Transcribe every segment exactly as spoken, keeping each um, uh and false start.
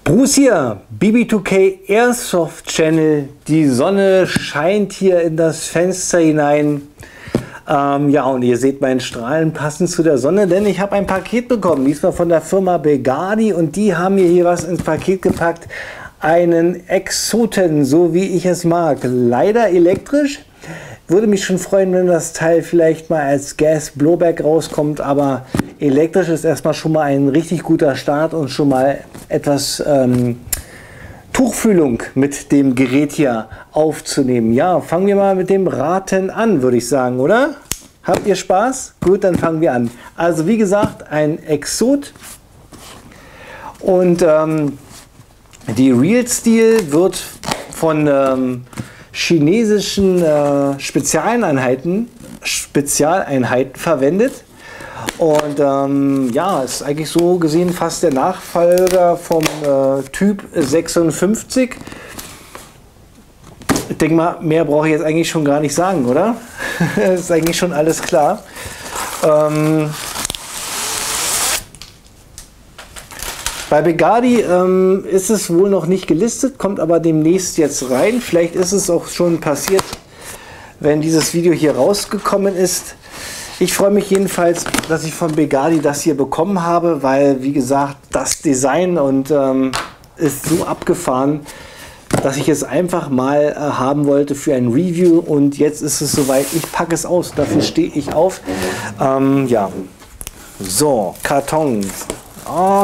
Bruce hier, B B zwei K Airsoft Channel. Die Sonne scheint hier in das Fenster hinein. Ähm, ja, und ihr seht meinen Strahlen passend zu der Sonne, denn ich habe ein Paket bekommen, diesmal von der Firma Begadi, und die haben mir hier was ins Paket gepackt. Einen Exoten, so wie ich es mag. Leider elektrisch. Würde mich schon freuen, wenn das Teil vielleicht mal als Gas Blowback rauskommt, aber elektrisch ist erstmal schon mal ein richtig guter Start und schon mal etwas ähm, Tuchfühlung mit dem Gerät hier aufzunehmen. Ja, fangen wir mal mit dem Raten an, würde ich sagen, oder? Habt ihr Spaß? Gut, dann fangen wir an. Also wie gesagt, ein Exot, und ähm, die Real Steel wird von ähm, chinesischen äh, Spezialeinheiten, Spezialeinheiten verwendet. Und ähm, ja, ist eigentlich so gesehen fast der Nachfolger vom äh, Typ sechsundfünfzig. Ich denke mal, mehr brauche ich jetzt eigentlich schon gar nicht sagen, oder? Ist eigentlich schon alles klar. Ähm, Bei Begadi ähm, ist es wohl noch nicht gelistet, kommt aber demnächst jetzt rein. Vielleicht ist es auch schon passiert, wenn dieses Video hier rausgekommen ist. Ich freue mich jedenfalls, dass ich von Begadi das hier bekommen habe, weil, wie gesagt, das Design und ähm, ist so abgefahren, dass ich es einfach mal äh, haben wollte für ein Review, und jetzt ist es soweit. Ich packe es aus, dafür stehe ich auf. Ähm, ja, so, Karton. Oh,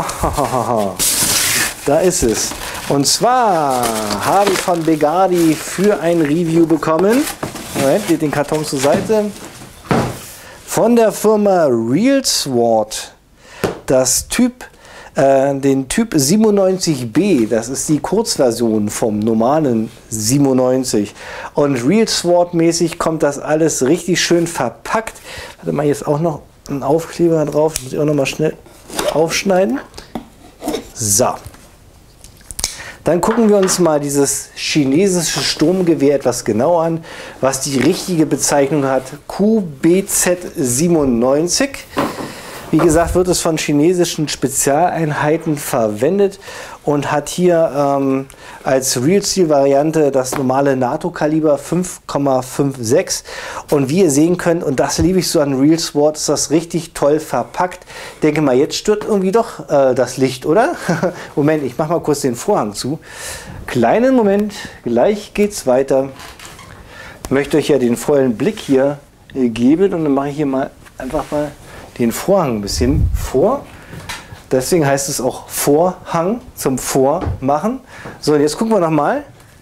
da ist es. Und zwar habe ich von Begadi für ein Review bekommen, Moment, legt den Karton zur Seite, von der Firma Real Sword, das Typ, äh, den Typ siebenundneunzig B, das ist die Kurzversion vom normalen siebenundneunzig. Und Real Sword mäßig kommt das alles richtig schön verpackt. Warte mal, jetzt auch noch ein Aufkleber drauf, das muss ich auch noch mal schnell aufschneiden. So. Dann gucken wir uns mal dieses chinesische Sturmgewehr etwas genau an, was die richtige Bezeichnung hat. Q B Z siebenundneunzig. Wie gesagt, wird es von chinesischen Spezialeinheiten verwendet und hat hier ähm, als Real Steel Variante das normale NATO-Kaliber fünf Komma sechsundfünfzig. Und wie ihr sehen könnt, und das liebe ich so an Real Sword, ist das richtig toll verpackt. Ich denke mal, jetzt stört irgendwie doch äh, das Licht, oder? Moment, ich mache mal kurz den Vorhang zu. Kleinen Moment, gleich geht's weiter. Ich möchte euch ja den vollen Blick hier äh, geben, und dann mache ich hier mal einfach mal den Vorhang ein bisschen vor. Deswegen heißt es auch Vorhang, zum Vormachen. So, und jetzt gucken wir noch mal.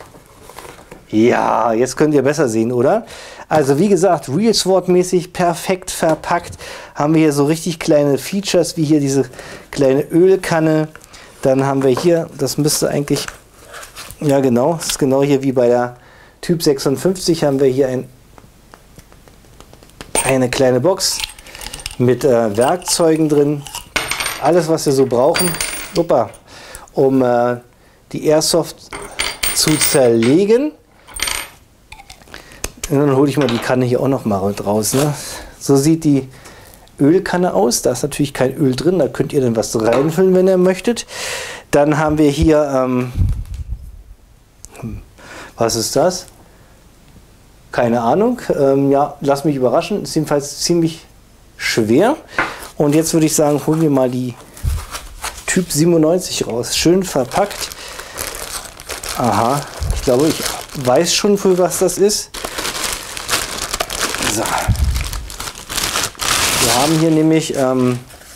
Ja, jetzt könnt ihr besser sehen, oder? Also wie gesagt, Real Sword mäßig perfekt verpackt. Haben wir hier so richtig kleine Features, wie hier diese kleine Ölkanne. Dann haben wir hier, das müsste eigentlich, ja genau, das ist genau hier wie bei der Typ sechsundfünfzig, haben wir hier ein, eine kleine Box mit äh, Werkzeugen drin, alles was wir so brauchen, Opa, um äh, die Airsoft zu zerlegen. Und dann hole ich mal die Kanne hier auch noch mal raus. Ne? So sieht die Ölkanne aus, da ist natürlich kein Öl drin, da könnt ihr dann was reinfüllen, wenn ihr möchtet. Dann haben wir hier, ähm, was ist das? Keine Ahnung, ähm, ja, lass mich überraschen, ist jedenfalls ziemlich schwer. Und jetzt würde ich sagen, holen wir mal die Typ siebenundneunzig raus. Schön verpackt. Aha, ich glaube, ich weiß schon, für was das ist. So. Wir haben hier nämlich ähm,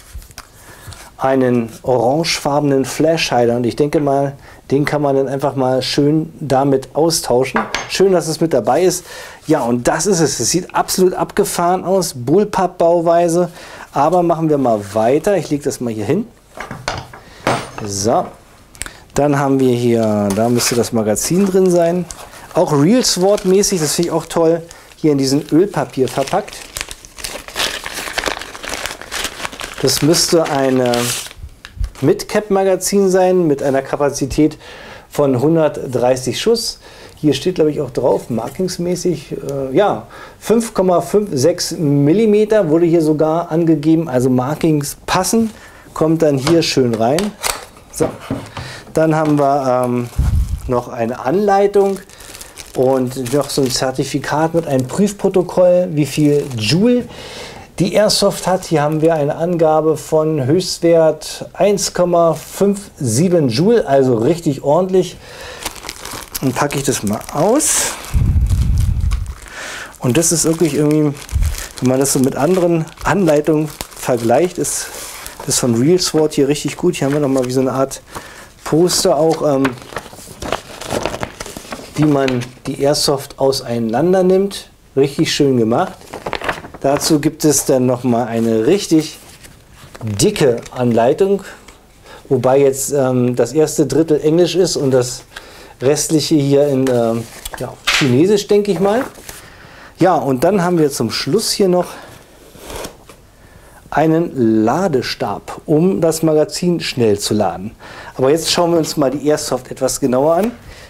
einen orangefarbenen Flashhider, und ich denke mal, den kann man dann einfach mal schön damit austauschen. Schön, dass es mit dabei ist. Ja, und das ist es. Es sieht absolut abgefahren aus. Bullpup-Bauweise. Aber machen wir mal weiter. Ich lege das mal hier hin. So. Dann haben wir hier, da müsste das Magazin drin sein. Auch Real Sword mäßig, das finde ich auch toll. Hier in diesem Ölpapier verpackt. Das müsste eine Mid-Cap-Magazin sein mit einer Kapazität von hundertdreißig Schuss. Hier steht, glaube ich, auch drauf, markingsmäßig, äh, ja, fünf Komma sechsundfünfzig Millimeter wurde hier sogar angegeben, also Markings passen, kommt dann hier schön rein. So. Dann haben wir ähm, noch eine Anleitung und noch so ein Zertifikat mit einem Prüfprotokoll, wie viel Joule die Airsoft hat. Hier haben wir eine Angabe von Höchstwert eins Komma siebenundfünfzig Joule, also richtig ordentlich. Dann packe ich das mal aus. Und das ist wirklich irgendwie, wenn man das so mit anderen Anleitungen vergleicht, ist das von Real Sword hier richtig gut. Hier haben wir noch mal wie so eine Art Poster auch, ähm, wie man die Airsoft auseinander nimmt. Richtig schön gemacht. Dazu gibt es dann noch mal eine richtig dicke Anleitung, wobei jetzt ähm, das erste Drittel Englisch ist und das restliche hier in ähm, ja, Chinesisch, denke ich mal. Ja, und dann haben wir zum Schluss hier noch einen Ladestab, um das Magazin schnell zu laden. Aber jetzt schauen wir uns mal die Airsoft etwas genauer an.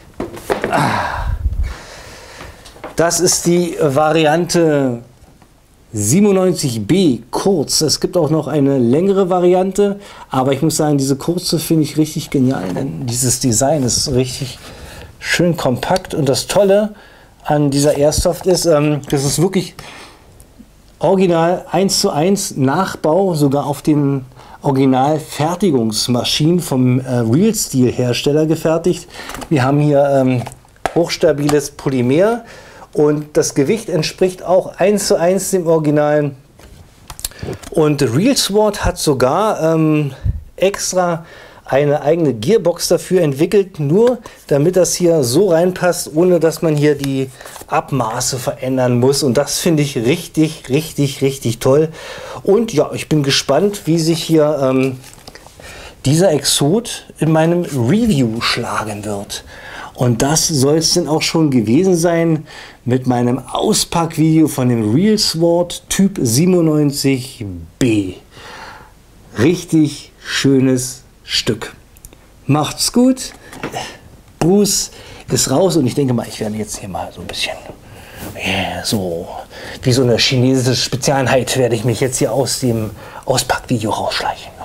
Das ist die Variante siebenundneunzig B kurz. Es gibt auch noch eine längere Variante, aber ich muss sagen, diese kurze finde ich richtig genial, denn dieses Design ist richtig schön kompakt. Und das Tolle an dieser Airsoft ist, ähm, das ist wirklich original eins zu eins Nachbau, sogar auf den Original-Fertigungsmaschinen vom äh, Real Steel Hersteller gefertigt. Wir haben hier ähm, hochstabiles Polymer und das Gewicht entspricht auch eins zu eins dem Original. Und Real Sword hat sogar ähm, extra eine eigene Gearbox dafür entwickelt, nur damit das hier so reinpasst, ohne dass man hier die Abmaße verändern muss. Und das finde ich richtig, richtig, richtig toll. Und ja, ich bin gespannt, wie sich hier ähm, dieser Exot in meinem Review schlagen wird. Und das soll es denn auch schon gewesen sein mit meinem Auspackvideo von dem Real Sword Typ siebenundneunzig B. Richtig schönes Stück. Macht's gut. Bruce ist raus und ich denke mal, ich werde jetzt hier mal so ein bisschen yeah, so wie so eine chinesische Spezialeinheit werde ich mich jetzt hier aus dem Auspackvideo rausschleichen.